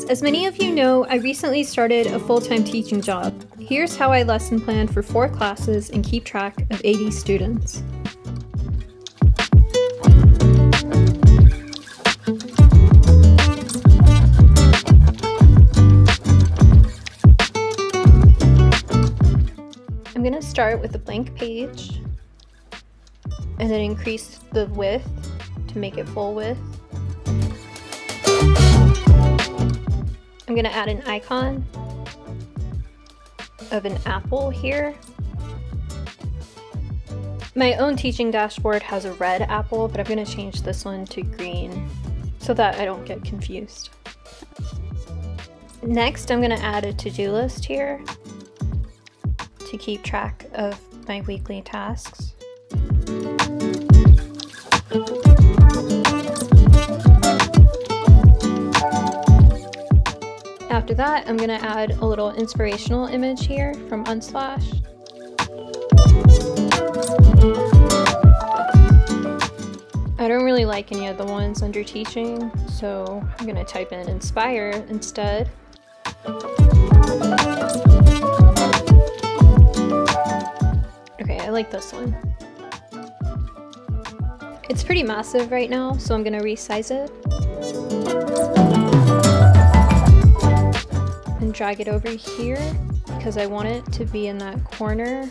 As many of you know, I recently started a full-time teaching job. Here's how I lesson plan for 4 classes and keep track of 80 students. I'm going to start with a blank page and then increase the width to make it full width. I'm going to add an icon of an apple here. My own teaching dashboard has a red apple, but I'm going to change this one to green so that I don't get confused. Next, I'm going to add a to-do list here to keep track of my weekly tasks. After that, I'm going to add a little inspirational image here from Unsplash. I don't really like any of the ones under teaching, so I'm going to type in inspire instead. Okay, I like this one. It's pretty massive right now, so I'm going to resize it. And drag it over here because I want it to be in that corner.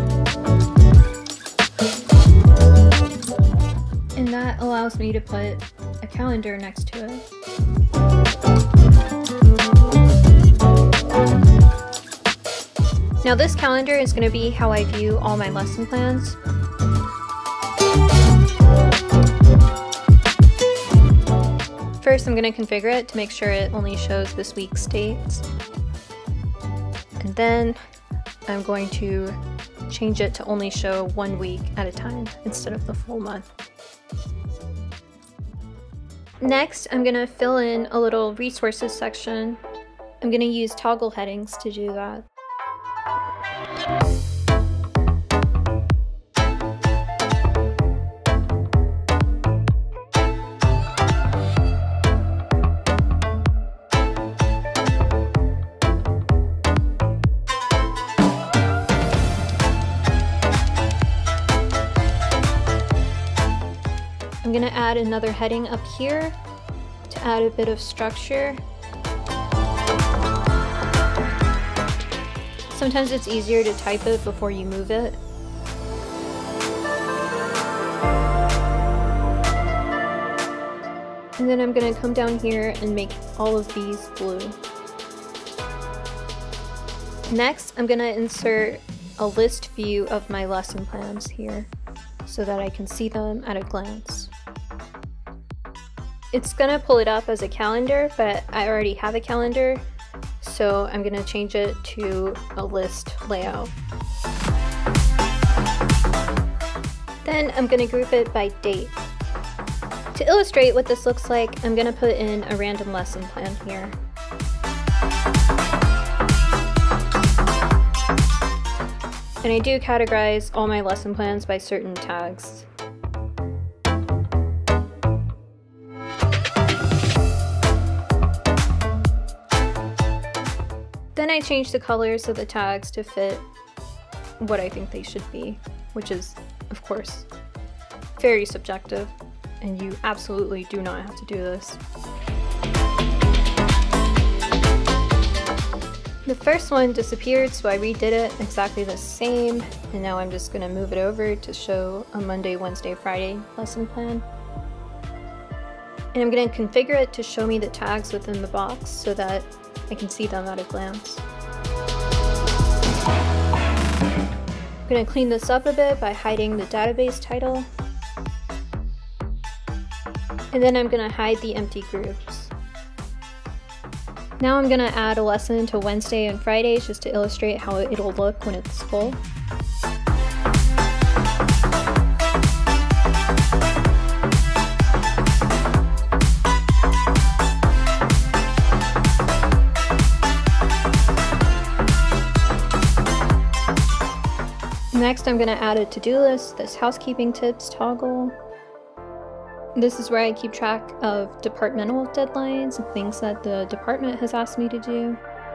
And that allows me to put a calendar next to it. Now this calendar is going to be how I view all my lesson plans. First, I'm going to configure it to make sure it only shows this week's dates. And then I'm going to change it to only show 1 week at a time instead of the full month. Next, I'm going to fill in a little resources section. I'm going to use toggle headings to do that. I'm going to add another heading up here to add a bit of structure. Sometimes it's easier to type it before you move it. And then I'm going to come down here and make all of these blue. Next, I'm going to insert a list view of my lesson plans here so that I can see them at a glance. It's going to pull it up as a calendar, but I already have a calendar, so I'm going to change it to a list layout. Then I'm going to group it by date. To illustrate what this looks like, I'm going to put in a random lesson plan here. And I do categorize all my lesson plans by certain tags. Then I change the colors of the tags to fit what I think they should be, which is, of course, very subjective, and you absolutely do not have to do this. The first one disappeared, so I redid it exactly the same, and now I'm just going to move it over to show a Monday, Wednesday, Friday lesson plan. And I'm going to configure it to show me the tags within the box so that I can see them at a glance. I'm going to clean this up a bit by hiding the database title. And then I'm going to hide the empty groups. Now I'm going to add a lesson to Wednesday and Fridays just to illustrate how it'll look when it's full. Next, I'm going to add a to-do list, this housekeeping tips toggle. This is where I keep track of departmental deadlines and things that the department has asked me to do.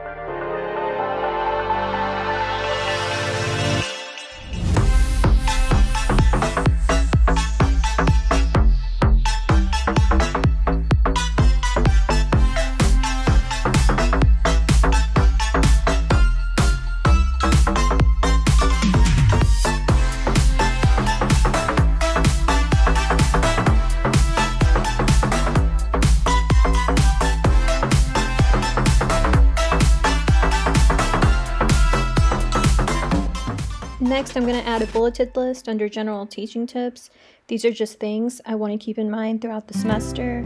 Next, I'm going to add a bulleted list under general teaching tips. These are just things I want to keep in mind throughout the semester.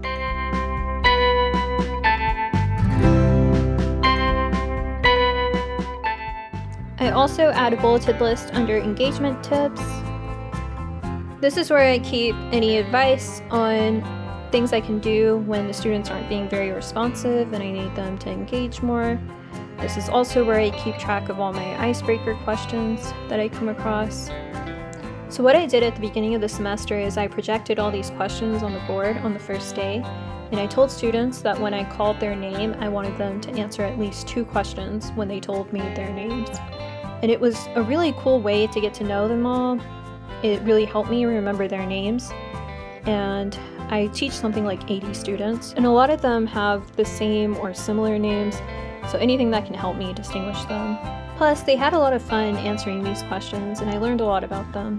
I also add a bulleted list under engagement tips. This is where I keep any advice on things I can do when the students aren't being very responsive and I need them to engage more. This is also where I keep track of all my icebreaker questions that I come across. So what I did at the beginning of the semester is I projected all these questions on the board on the first day, and I told students that when I called their name, I wanted them to answer at least 2 questions when they told me their names. And it was a really cool way to get to know them all. It really helped me remember their names. And I teach something like 80 students, and a lot of them have the same or similar names. So anything that can help me distinguish them. Plus, they had a lot of fun answering these questions, and I learned a lot about them.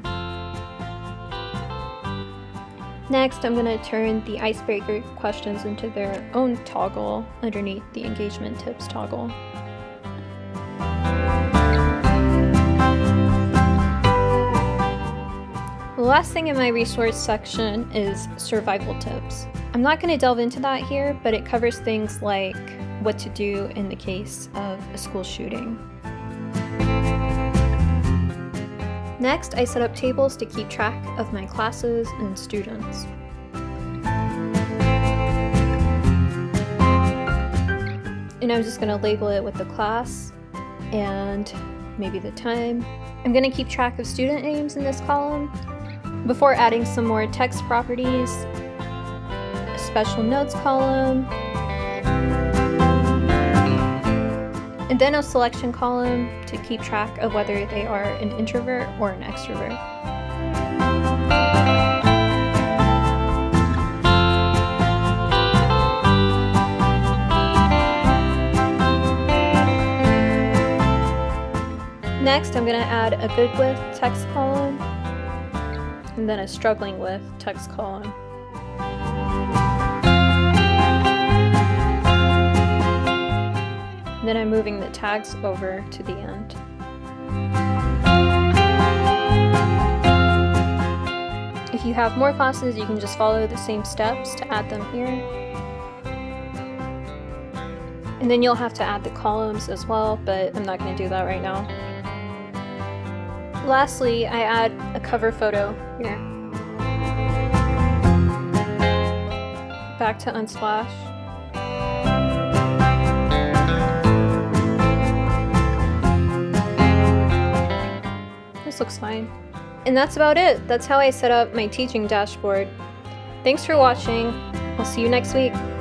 Next, I'm going to turn the icebreaker questions into their own toggle underneath the engagement tips toggle. The last thing in my resource section is survival tips. I'm not going to delve into that here, but it covers things like what to do in the case of a school shooting. Next, I set up tables to keep track of my classes and students. And I'm just going to label it with the class and maybe the time. I'm going to keep track of student names in this column before adding some more text properties, a special notes column, and then a selection column to keep track of whether they are an introvert or an extrovert. Next, I'm going to add a good with text column and then a struggling with text column. Then I'm moving the tags over to the end. If you have more classes, you can just follow the same steps to add them here. And then you'll have to add the columns as well, but I'm not going to do that right now. Lastly, I add a cover photo here. Back to Unsplash. This looks fine. And that's about it. That's how I set up my teaching dashboard. Thanks for watching. I'll see you next week.